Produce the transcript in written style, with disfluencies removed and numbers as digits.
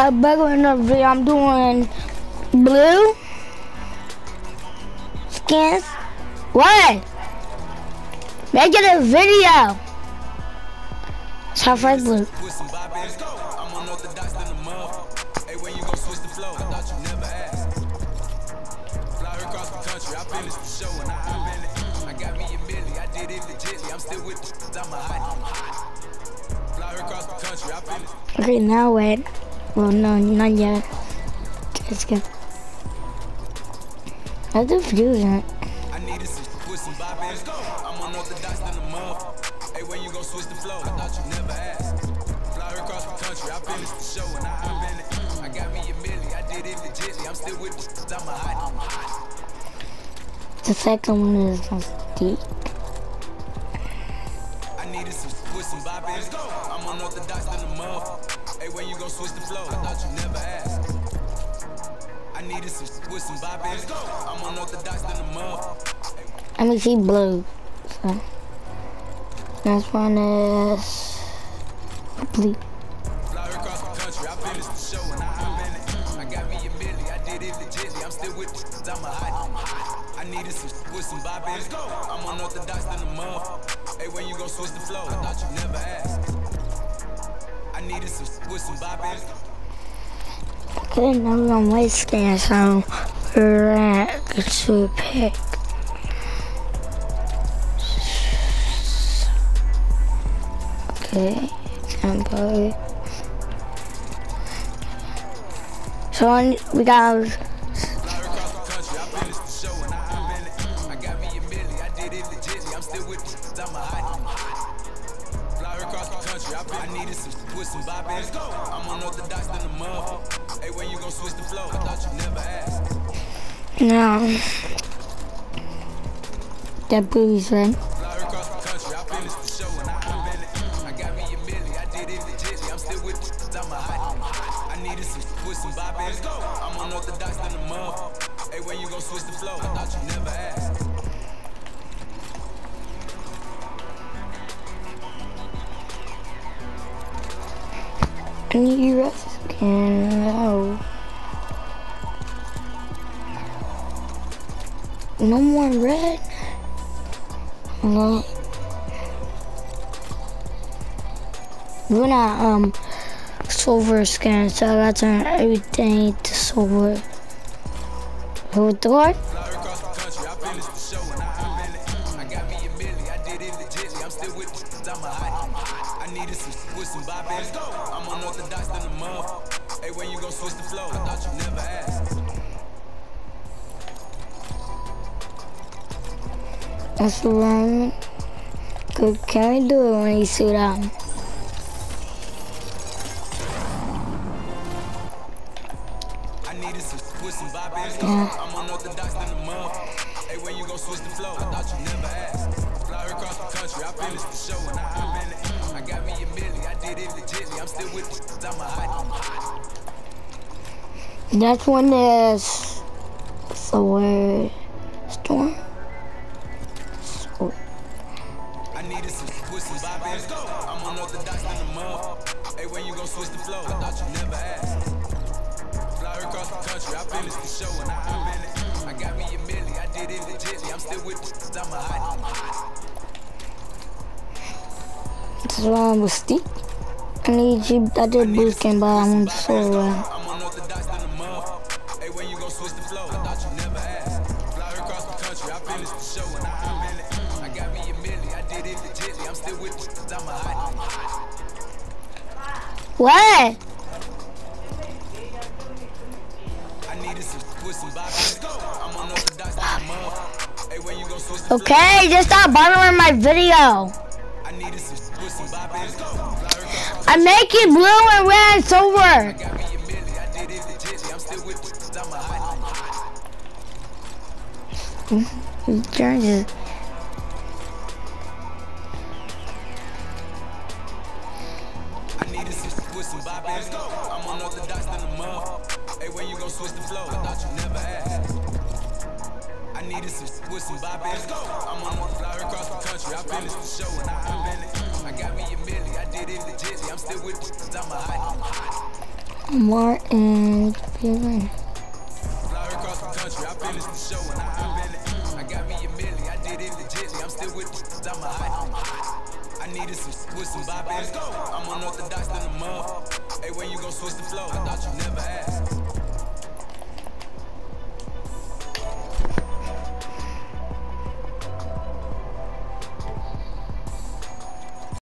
Back in the video, I'm doing blue skins. What? Make it a video. So first blue. Okay, now wait. Well, no, not yet. Let's go. How's the views at? I needed some with some bop in. I'm unorthodox than the mother. Hey, when you gon' switch the flow? I thought you never asked. Fly her across the country, I finished the show and I'm in it. I got me a milli, I did it legitly. I'm still with the I'm a hot. The second one is deep. I needed some with some bop in. I'm unorthodox than the mother. Hey, when you gon' switch the flow? I thought you never asked. I needed some with some bop in. I'm unorthodox than the mother. Let me see blue. So next one is complete. Fly her across the country, I finished the show and I'm in it. I got me a milli, I did it legitly. I'm still with the I'm a hot. I needed some with some bop in. I'm unorthodox than the mother. Hey, when you gon' switch the flow? I thought you never asked. I needed some with some bop in. Okay, now we're on white skin, so we're at to pick. Okay, tempo. So we got. I needed some with some bop in. I'm unorthodox than the mother. Hey, when you gon' switch the flow? I thought you never asked. No. That blue's red. Fly her across the country, I finished the show and I'm in it. I got me a milli, I did it legitly. I'm still with the I'm a hot. I needed some with some bop in. I'm unorthodox than the mother. Hey, when you gon' switch the flow? I thought you never asked. I need your skin. No. No more red. No. We're not silver skin, so I got to turn everything to silver. Hold the door. Fly her across the country, I finished the show and I'm in it. I got me a milli, I did it legitly. I'm still with the I'm a hot. I needed some with some bop in. I'm unorthodox than the mother. Hey, when you gon' switch the flow? I thought you never asked. That's wrong. Can we do it when you suit up? I needed some with some bop in. I'm unorthodox than the mother. Hey, when you gon' switch the flow? I thought you never asked. Fly her across the country, I finished the show and I'm in it. I got me a milli, I did it legitly. I'm still with the I'm a hot. Next one is Solar Storm. I needed some with some bop in. I'm unorthodox than the mother. Hey, when you gon' switch the flow? I thought you never asked. Fly her across the country, I finished the show and I'm in it. I got me a milli, I did it legitly. I'm still with the I'm a hot. This is wrong with Steve. I need you. I did blue skin, but I'm so I'm unorthodox than the mother. Hey, when you gon' switch the flow? I thought you never asked. Fly her across the country, I finished the show and I'm in it. I got me a milli, I did it legitly. I'm still with the I'm a hot. What? I needed some with some bop in. I'm unorthodox than the mother. Hey, when you gon' switch the Okay, just stop bothering my video. I needed some with some bop in. I'm making blue and red and silver. Got me a milli, I did it legitly. I'm still with the I'm a hot. Changes. I needed some with some bop in. I'm unorthodox than the mother. Hey, when you gon' switch the flow? I thought you never asked. I needed some with some bop in. I'm on fly her across the country. I finished the show and I'm in it. I got me a milli, I did it legitly. I'm still with the I'm a hot. Martin. Fly her across the country, I finished the show and I hop in it. I got me a milli, I did it legitly. I'm still with the I'm hot. I needed some with some bop in it. I'm unorthodox than a mug. Hey, when you gon' switch the flow? I thought you never asked.